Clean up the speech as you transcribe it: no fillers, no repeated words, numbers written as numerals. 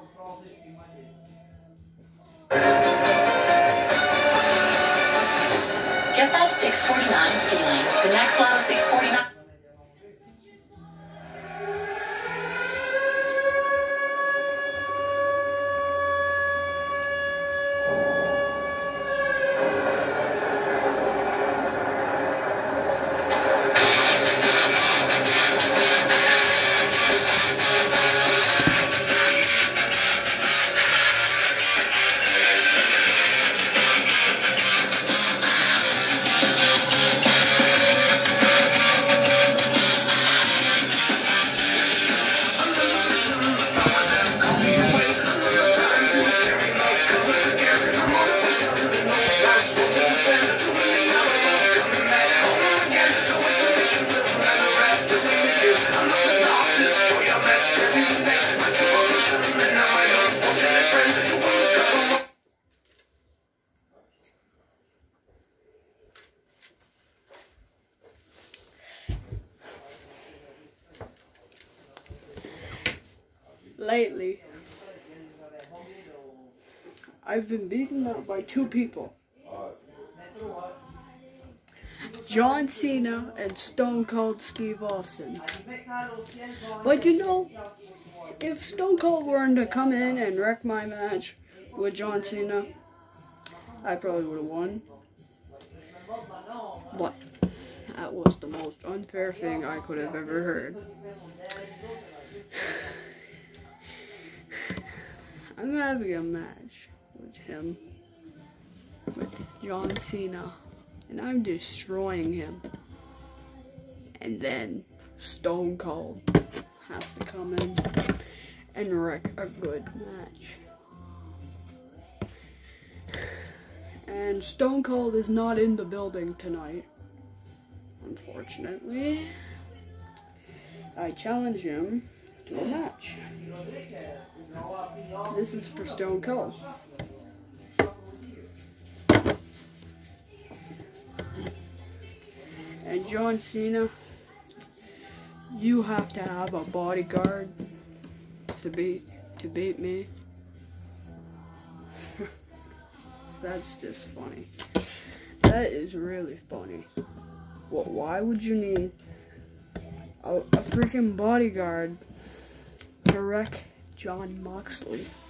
Get that 649 feeling. The next Lotto 649. Lately, I've been beaten up by two people. John Cena and Stone Cold Steve Austin. But you know, if Stone Cold were to come in and wreck my match with John Cena, I probably would have won. But that was the most unfair thing I could have ever heard. I'm having a match with him, with John Cena, and I'm destroying him. And then Stone Cold has to come in and wreck a good match. And Stone Cold is not in the building tonight, unfortunately. I challenge him to a match. This is for Stone Cold. And John Cena, you have to have a bodyguard to beat me. That's just funny. That is really funny. Well, why would you need a freaking bodyguard to wreck Jon Moxley?